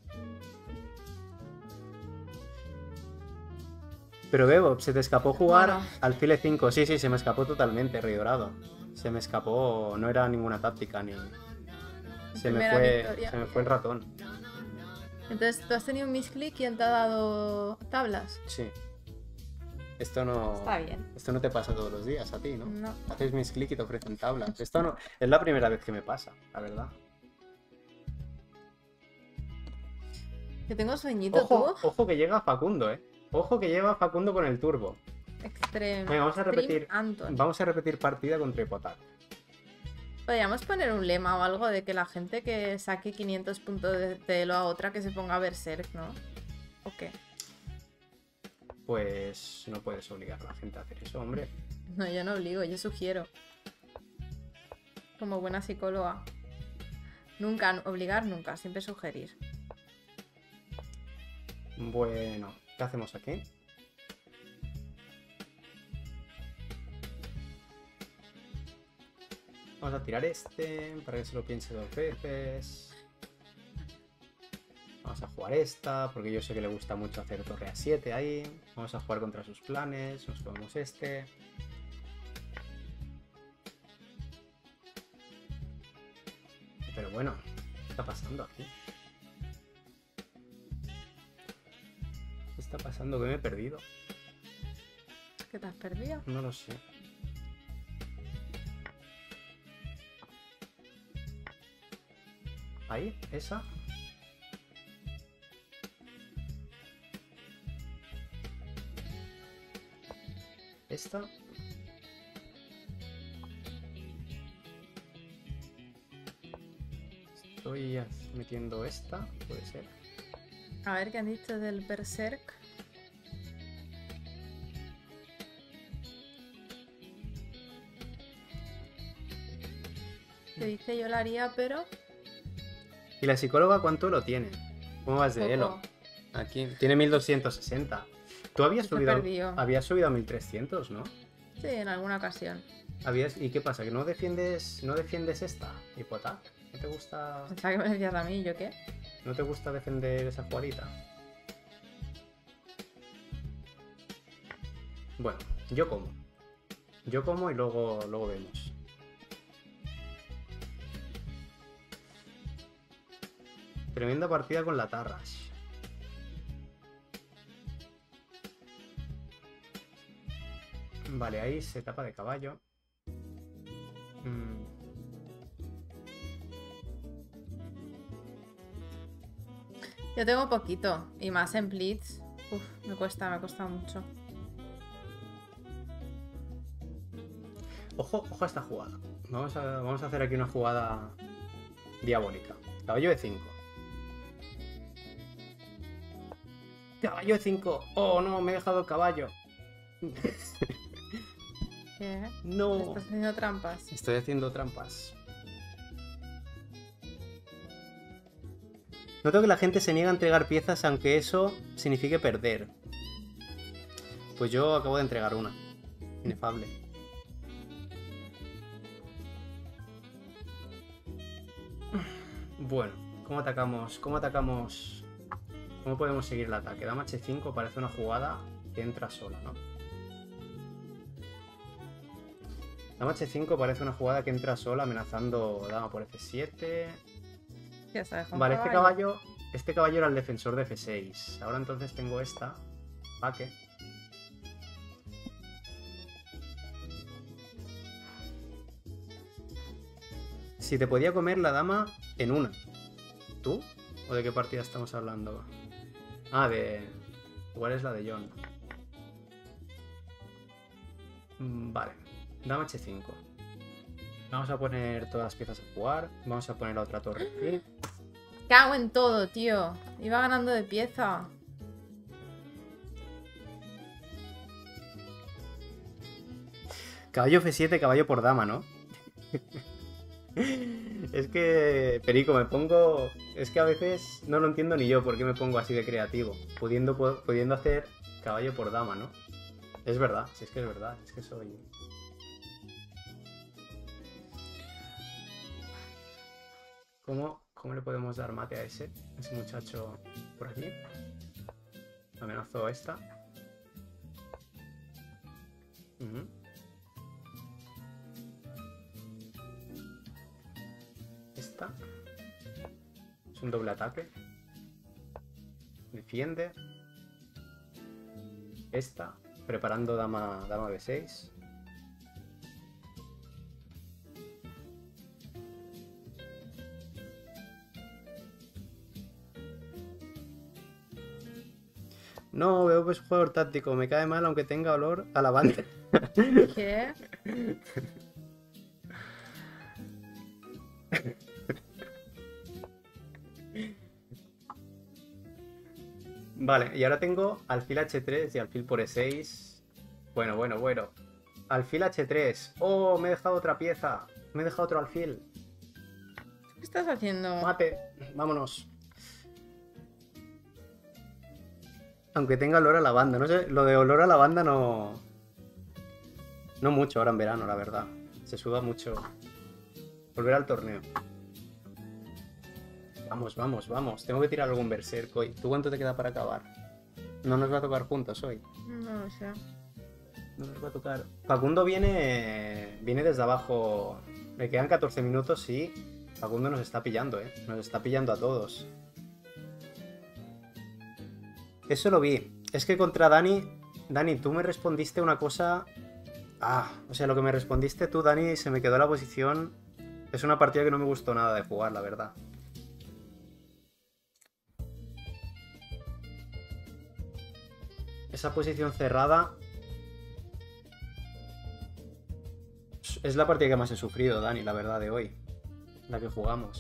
Pero Bebo, se te escapó jugar Bueno. alfil E5. Sí, se me escapó totalmente, Rey Dorado. Se me escapó, no era ninguna táctica ni... Se me fue el ratón. Entonces, ¿tú has tenido un misclick y él te ha dado tablas? Sí. Esto no... Está bien. Esto no te pasa todos los días a ti, ¿no? No. Haces misclick y te ofrecen tablas. Esto no... Es la primera vez que me pasa, la verdad. Que tengo sueñito, tú. Ojo que llega Facundo, ¿eh? Ojo que lleva Facundo con el turbo. Extreme. Venga, vamos a repetir. Anton. Vamos a repetir partida contra Hipotac. Podríamos poner un lema o algo de que la gente que saque 500 puntos de Elo a otra que se ponga a Berserk, ¿no? ¿O qué? Pues no puedes obligar a la gente a hacer eso, hombre. No, yo no obligo, yo sugiero. Como buena psicóloga. Nunca, obligar nunca, siempre sugerir. Bueno, ¿qué hacemos aquí? Vamos a tirar este para que se lo piense 2 veces. Vamos a jugar jugar esta, porque yo sé que le gusta mucho hacer torre A7 ahí. Vamos a jugar contra sus planes, nos tomamos este. Pero bueno, ¿qué está pasando aquí? ¿Qué está pasando? ¿Que me he perdido? ¿Qué te has perdido? No lo sé. Ahí, esa. Esta. Estoy metiendo esta, puede ser. A ver qué han dicho del Berserk. Que dice yo lo haría, pero ¿Y la psicóloga cuánto lo tiene? ¿Cómo vas de poco. elo? Aquí tiene 1260. Tú habías Se ha subido, perdido. habías subido a 1300, ¿no? Sí, en alguna ocasión. ¿Y qué pasa? ¿Que no defiendes esta? Hipotac. ¿No te gusta, Pensaba que me decías a mí, ¿yo qué? no te gusta defender esa jugadita? Bueno, yo como. Yo como y luego vemos. Tremenda partida con la Tarrash. Vale, ahí se tapa de caballo. Yo tengo poquito. Y más en Blitz. Uf, me cuesta mucho. Ojo a esta jugada. Vamos a hacer aquí una jugada diabólica. Caballo de 5. Caballo de 5. Oh, no, me he dejado el caballo. ¿Qué? No. ¿Estás haciendo trampas? Estoy haciendo trampas. Noto que la gente se niega a entregar piezas aunque eso signifique perder. Pues yo acabo de entregar una. Inefable. Bueno, ¿cómo atacamos? ¿Cómo podemos seguir el ataque? Dama H5 parece una jugada que entra sola, ¿no? Dama H5 parece una jugada que entra sola amenazando dama por F7. Ya sabes, Vale, este caballo era el defensor de F6. Ahora entonces tengo esta. Jaque. Si te podía comer la dama en una. ¿Tú? ¿O de qué partida estamos hablando? Ah, de... Igual es la de John. Vale. Dama H5. Vamos a poner todas las piezas a jugar. Vamos a poner la otra torre aquí. Cago en todo, tío. Iba ganando de pieza. Caballo F7, caballo por dama, ¿no? Es que, Perico, me pongo... Es que a veces no lo entiendo ni yo por qué me pongo así de creativo. Pudiendo hacer caballo por dama, ¿no? Es verdad, si es que es verdad. Es que soy... ¿Cómo le podemos dar mate a ese muchacho por aquí? Amenazo esta. Esta. Es un doble ataque. Defiende. Esta. Preparando dama B6. No, veo que es un jugador táctico. Me cae mal aunque tenga olor a lavanda. ¿Qué? Vale, y ahora tengo alfil H3 y alfil por E6. Bueno. Alfil H3. Oh, me he dejado otra pieza. Me he dejado otro alfil. ¿Qué estás haciendo? Mate, vámonos. Aunque tenga olor a lavanda. No sé, lo de olor a lavanda no... No mucho ahora en verano, la verdad. Se suda mucho. Volver al torneo. Vamos, vamos, vamos. Tengo que tirar algún berserk hoy. ¿Tú cuánto te queda para acabar? No nos va a tocar juntos hoy. No lo sé. No nos va a tocar. Facundo viene desde abajo. Le quedan 14 minutos, sí. Facundo nos está pillando, ¿eh? Nos está pillando a todos. Eso lo vi. Es que contra Dani... Dani, tú me respondiste una cosa... o sea, lo que me respondiste tú, Dani, se me quedó la posición... Es una partida que no me gustó nada de jugar, la verdad. Esa posición cerrada... Es la partida que más he sufrido, Dani, la verdad, de hoy. La que jugamos.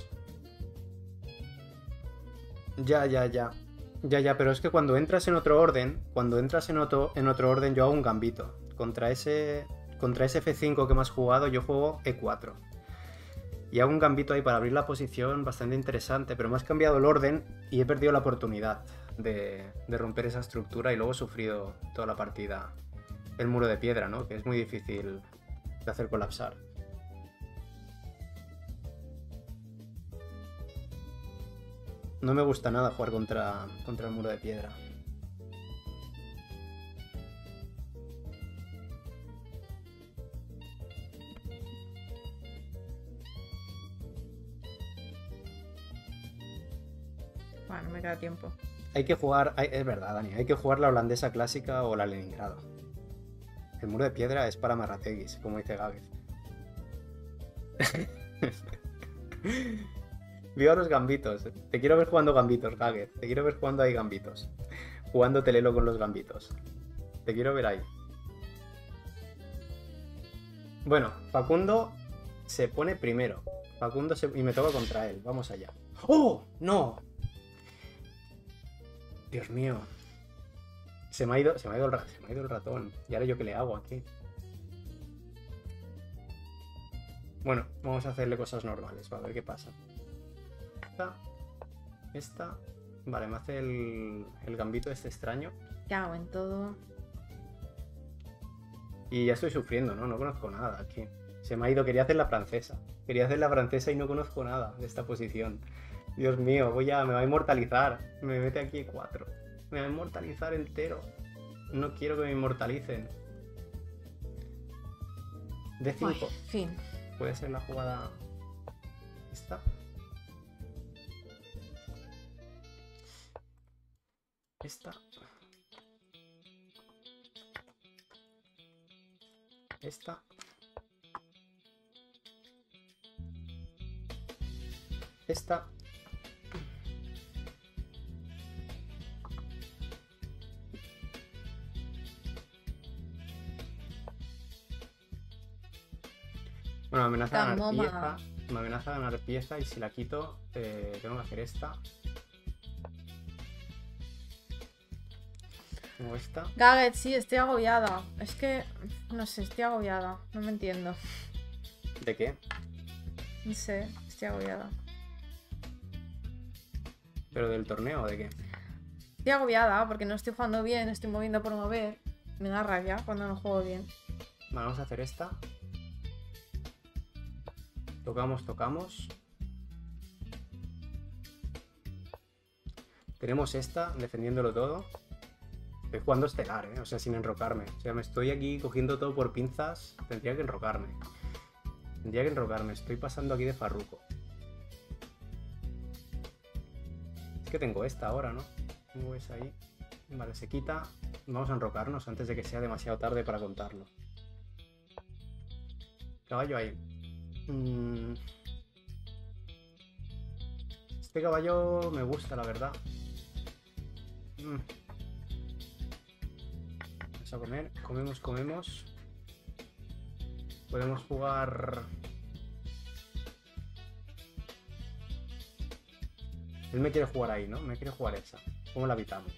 Ya, pero es que cuando entras en otro orden, yo hago un gambito. Contra ese F5 que me has jugado, yo juego E4. Y hago un gambito ahí para abrir la posición bastante interesante, pero me has cambiado el orden y he perdido la oportunidad de romper esa estructura y luego he sufrido toda la partida el muro de piedra, ¿no? Que es muy difícil de hacer colapsar. No me gusta nada jugar contra el muro de piedra. Bueno, no me queda tiempo. Hay que jugar, es verdad, Dani, hay que jugar la holandesa clásica o la Leningrado. El muro de piedra es para marrateguis, como dice Gávez. Viva los gambitos. Te quiero ver jugando gambitos, Gávez. Te quiero ver jugando ahí gambitos. Jugando telelo con los gambitos. Te quiero ver ahí. Bueno, Facundo se pone primero. Y me toca contra él. Vamos allá. ¡Oh! ¡No! Dios mío. Se me ha ido el ratón. ¿Y ahora yo qué le hago aquí? Bueno, vamos a hacerle cosas normales. A ver qué pasa. Esta. Vale, me hace el gambito este extraño. Cago en todo. Y ya estoy sufriendo, ¿no? No conozco nada aquí. Se me ha ido, quería hacer la francesa. Quería hacer la francesa y no conozco nada de esta posición. Dios mío, me va a inmortalizar. Me mete aquí 4. Me va a inmortalizar entero. No quiero que me inmortalicen. De 5. Uy, fin. Puede ser la jugada esta. Esta. Esta. Esta. Bueno, me amenaza a ganar pieza. Me amenaza a ganar pieza y si la quito, tengo que hacer esta. Como esta. Gaget, sí, estoy agobiada. Es que, no sé, estoy agobiada. No me entiendo. ¿De qué? No sé, estoy agobiada. ¿Pero del torneo o de qué? Estoy agobiada porque no estoy jugando bien, estoy moviendo por mover. Me da rabia cuando no juego bien. Vale, vamos a hacer esta. Tocamos. Tenemos esta, defendiéndolo todo. Estoy jugando estelar, o sea, sin enrocarme. O sea, me estoy aquí cogiendo todo por pinzas. Tendría que enrocarme. Estoy pasando aquí de farruco. Es que tengo esta ahora, ¿no? Tengo esa ahí. Vale, se quita. Vamos a enrocarnos antes de que sea demasiado tarde para contarlo. Caballo ahí. Este caballo me gusta, la verdad. Vamos a comer. Comemos. Podemos jugar... Él me quiere jugar ahí, ¿no? Me quiere jugar esa. ¿Cómo la evitamos?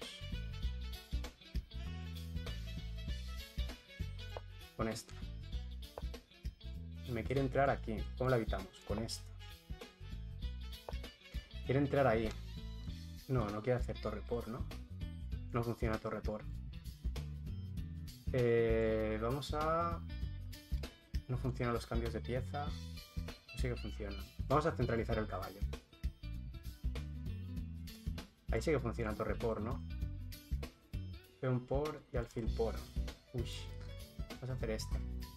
Con esta. Me quiere entrar aquí. ¿Cómo la evitamos? Con esta. Quiere entrar ahí. No quiere hacer torre por, ¿no? No funciona torre por. Vamos a... No funcionan los cambios de pieza. No sé qué funciona. Vamos a centralizar el caballo. Ahí sí que funciona torre por, ¿no? Peón por y alfil por. Uy. Vamos a hacer esta.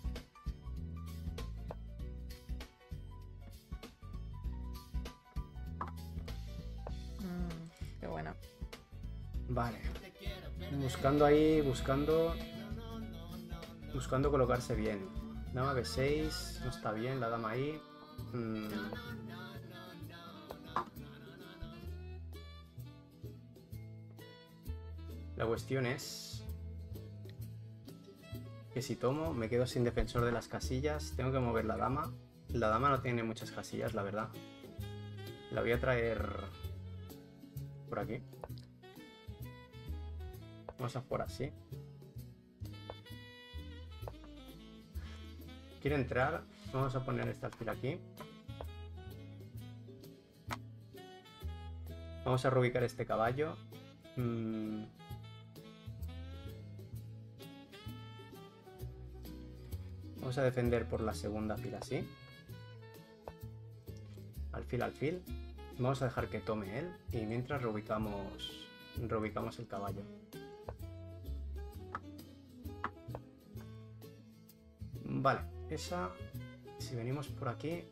Qué bueno. Vale. Buscando ahí, buscando colocarse bien. Dama B6, no está bien la dama ahí. La cuestión es que si tomo me quedo sin defensor de las casillas. Tengo que mover la dama. La dama no tiene muchas casillas, la verdad. La voy a traer por aquí. Vamos a jugar así. Quiere entrar. Vamos a poner este alfil aquí. Vamos a reubicar este caballo. Vamos a defender por la segunda fila así. Alfil, alfil. Vamos a dejar que tome él. Y mientras reubicamos el caballo. Vale, esa. Si venimos por aquí.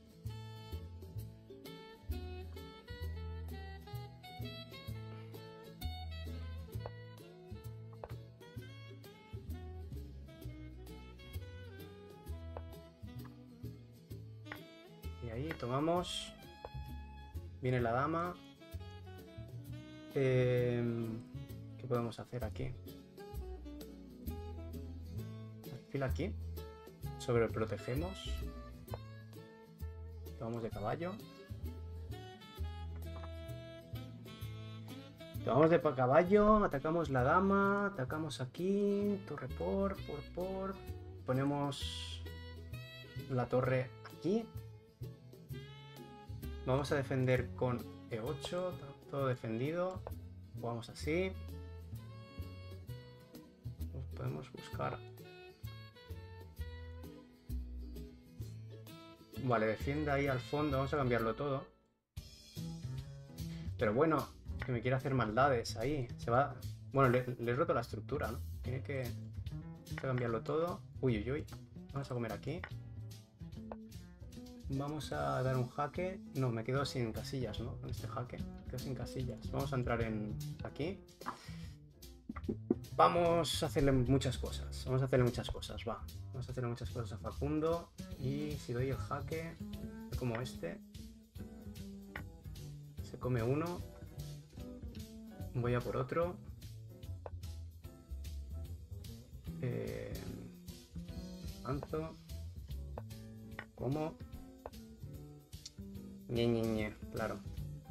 Y ahí tomamos. Viene la dama. ¿Qué podemos hacer aquí? Alfil aquí. Sobreprotegemos. Tomamos de caballo. Tomamos de caballo. Atacamos la dama. Atacamos aquí. Torre por. Ponemos la torre aquí. Vamos a defender con E8. Todo defendido. Jugamos así. Podemos buscar. Vale, defiende ahí al fondo. Vamos a cambiarlo todo. Pero bueno, que me quiere hacer maldades ahí. Se va. Bueno, le he roto la estructura, ¿no? Tiene que cambiarlo todo. Uy, uy, uy. Vamos a comer aquí. Vamos a dar un jaque. No, me quedo sin casillas, ¿no? Con este jaque. Me quedo sin casillas. Vamos a entrar en aquí. Vamos a hacerle muchas cosas. Va. Vamos a hacerle muchas cosas a Facundo. Y si doy el jaque, como este, se come uno. Voy a por otro. Avanzo. Como. Ñe, claro.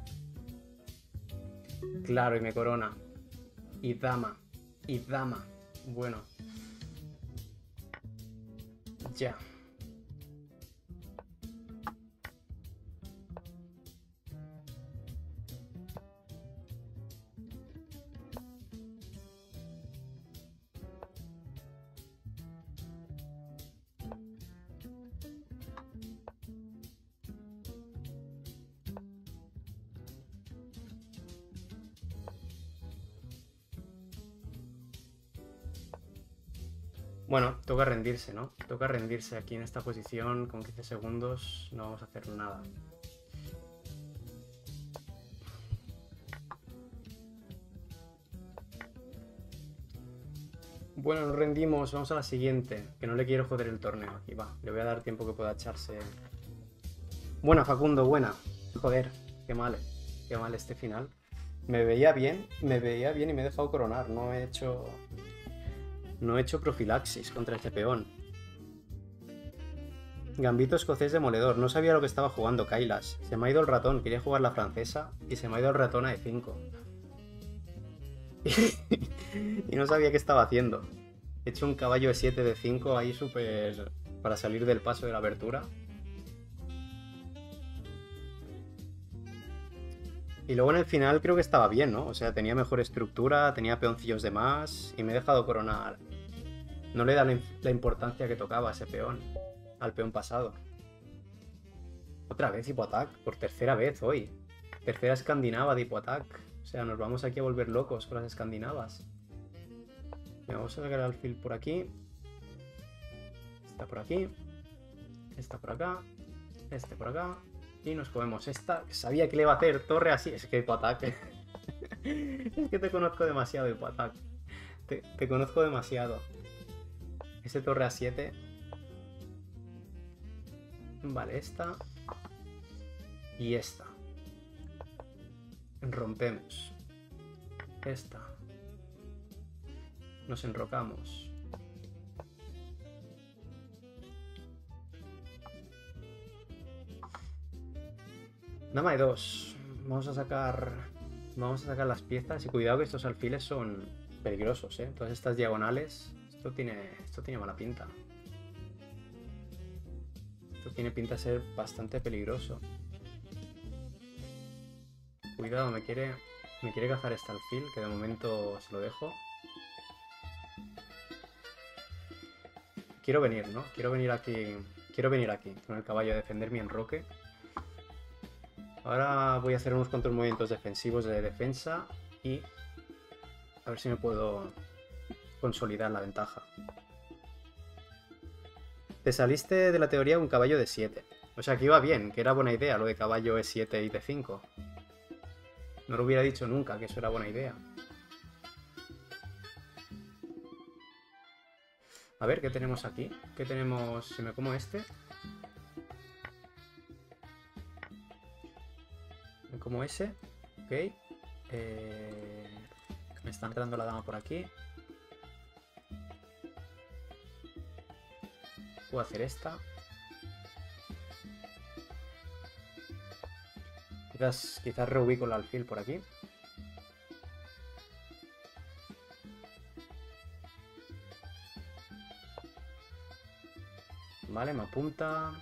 Claro, y me corona. Y dama. Bueno. Ya. Bueno, toca rendirse, ¿no? Toca rendirse aquí en esta posición. Con 15 segundos no vamos a hacer nada. Bueno, nos rendimos. Vamos a la siguiente. Que no le quiero joder el torneo. Aquí va. Le voy a dar tiempo que pueda echarse. Buena, Facundo, buena. Joder, qué mal este final. Me veía bien y me he dejado coronar. No he hecho profilaxis contra este peón. Gambito escocés demoledor. No sabía lo que estaba jugando Kailas. Se me ha ido el ratón. Quería jugar la francesa y se me ha ido el ratón a E5. Y no sabía qué estaba haciendo. He hecho un caballo E7 de 5 ahí súper... para salir del paso de la abertura. Y luego en el final creo que estaba bien, ¿no? O sea, tenía mejor estructura, tenía peoncillos de más y me he dejado coronar. No le da la importancia que tocaba a ese peón, al peón pasado. Otra vez hipoatac, por tercera vez hoy. Tercera escandinava de hipoatac. O sea, nos vamos aquí a volver locos con las escandinavas. Mira, vamos a sacar el alfil por aquí. Esta por aquí. Esta por acá. Este por acá. Y nos comemos esta. Sabía que le iba a hacer torre así. Es que hipoataque. Es que te conozco demasiado, hipoataque. Te conozco demasiado. Ese torre a 7. Vale, esta. Y esta. Rompemos. Esta. Nos enrocamos. Dama de 2. Vamos a sacar las piezas. Y cuidado que estos alfiles son peligrosos, ¿eh? Todas estas diagonales. Esto tiene mala pinta. Esto tiene pinta de ser bastante peligroso. Cuidado, me quiere cazar este alfil, que de momento se lo dejo. Quiero venir, ¿no? Quiero venir aquí con el caballo a defender mi enroque. Ahora voy a hacer unos cuantos movimientos defensivos de defensa y a ver si me puedo consolidar la ventaja. Te saliste de la teoría de un caballo de 7. O sea que iba bien, que era buena idea lo de caballo E7 y D5. No lo hubiera dicho nunca que eso era buena idea. A ver, ¿qué tenemos aquí? ¿Qué tenemos? Si me como este. Me como ese. Ok. Me está entrando la dama por aquí. Puedo hacer esta. Quizás reubico el alfil por aquí. Vale, me apunta.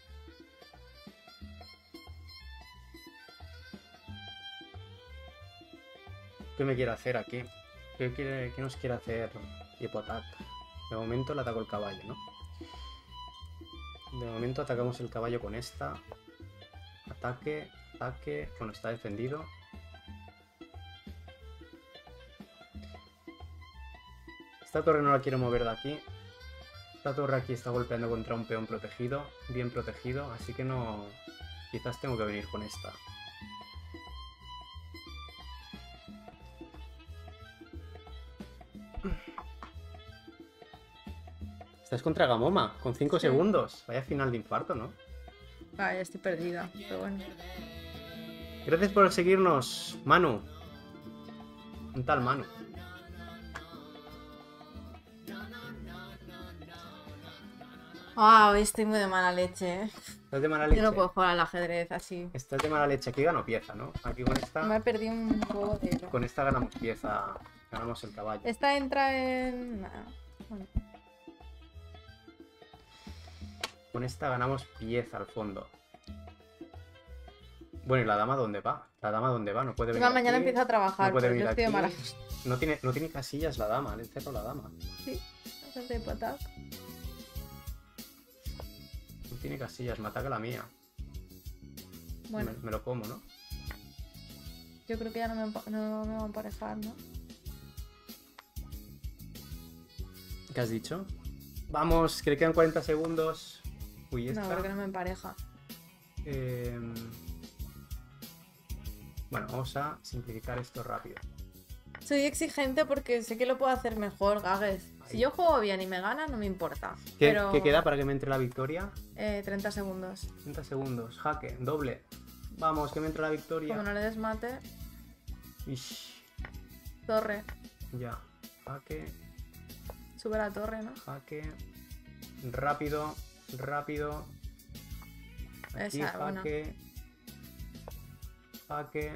¿Qué me quiere hacer aquí? ¿Qué nos quiere hacer hipoataque? De momento le ataco el caballo, ¿no? De momento atacamos el caballo con esta. Ataque. Bueno, está defendido. Esta torre no la quiero mover de aquí. Esta torre aquí está golpeando contra un peón protegido. Bien protegido. Así que no... Quizás tengo que venir con esta. Estás contra Gamoma, con 5 segundos. Vaya final de infarto, ¿no? Ah, ya estoy perdida, pero bueno. Gracias por seguirnos, Manu. Un tal Manu. Hoy estoy muy de mala leche, ¿eh? Estás de mala leche. Yo no puedo jugar al ajedrez así. Estás de mala leche. Aquí gano pieza, ¿no? Aquí con esta... Me he perdido un juego de... Con esta ganamos pieza. Ganamos el caballo. Esta entra en... Nah, bueno. Con esta ganamos pieza al fondo. Bueno, ¿y la dama dónde va? ¿La dama dónde va? No puede venir Mañana aquí. empieza a trabajar, No puede pero venir yo estoy de aquí. mala... No tiene casillas la dama. Le encerro la dama. Sí, es de hipoataque. No tiene casillas. Me ataca la mía. Bueno, Me lo como, ¿no? yo creo que ya no me va a emparejar, ¿no? ¿Qué has dicho? Vamos, que le quedan 40 segundos. Uy, esta... No, creo que no me empareja. Bueno, vamos a simplificar esto rápido. Soy exigente porque sé que lo puedo hacer mejor, Gagues. Si yo juego bien y me gana, no me importa. Pero... ¿Qué queda para que me entre la victoria? 30 segundos. 30 segundos. Jaque, doble. Vamos, que me entre la victoria. Como no le des mate, Ish, torre. ya. Jaque, Sube la torre, ¿no? jaque. Rápido. Aquí, Esa, bueno. Jaque.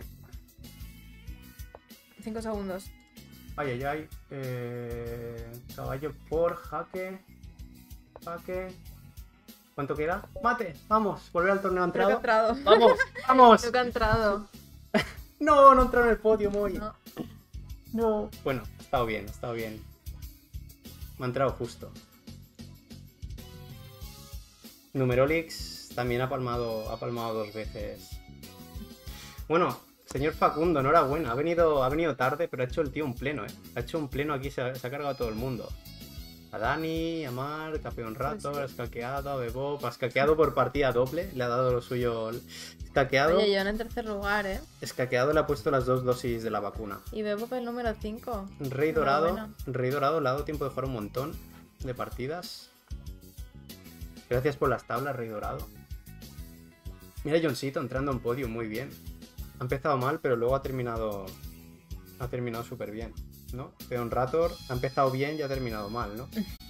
5 segundos. Ay. Caballo por jaque. ¿Cuánto queda? ¡Mate! Vamos, volver al torneo. ¿Ha Creo que entrado? ha entrado. ¡Vamos! Creo que ha entrado. No ha entrado en el podio, Moy. No. Bueno, ha estado bien. Me ha entrado justo. Numerolix también ha palmado 2 veces. Bueno, Señor Facundo, enhorabuena. Ha venido tarde, pero ha hecho el tío un pleno, ¿eh? Ha hecho un pleno aquí, se ha cargado a todo el mundo. A Dani, a Mark, a Peon Raptor, a Escaqueado, a Bebop, a Escaqueado por partida doble. Le ha dado lo suyo. Escaqueado. Oye, yo en tercer lugar, ¿eh? Escaqueado le ha puesto las 2 dosis de la vacuna. Y Bebop el número 5. Rey Dorado le ha dado tiempo de jugar un montón de partidas. Gracias por las tablas, Rey Dorado. Mira Johncito entrando en podio muy bien. Ha empezado mal, pero luego ha terminado súper bien, ¿no? Peon Raptor ha empezado bien y ha terminado mal, ¿no?